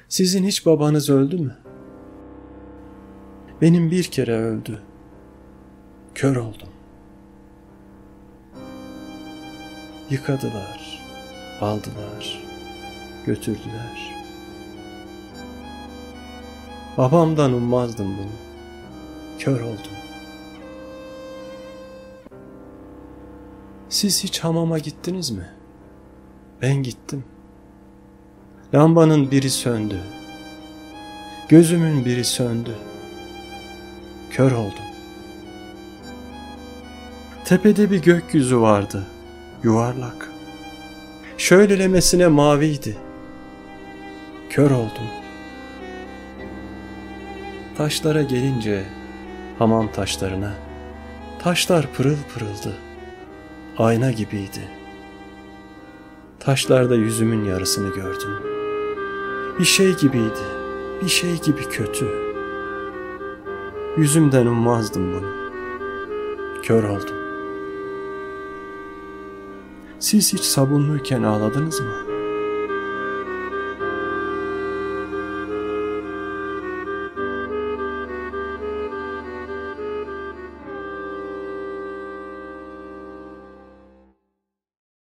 Sizin hiç babanız öldü mü? Benim bir kere öldü. Kör oldum. Yıkadılar, aldılar, götürdüler. Babamdan ummazdım bunu. Kör oldum. Siz hiç hamama gittiniz mi? Ben gittim. Lambanın biri söndü. Gözümün biri söndü. Kör oldum. Tepede bir gökyüzü vardı, yuvarlak. Şöylelemesine maviydi. Kör oldum. Taşlara gelince, hamam taşlarına, taşlar pırıl pırıldı, ayna gibiydi. Taşlarda yüzümün yarısını gördüm. Bir şey gibiydi, bir şey gibi kötü. Yüzümden ummazdım bunu. Kör oldum. Siz hiç sabunluyken ağladınız mı?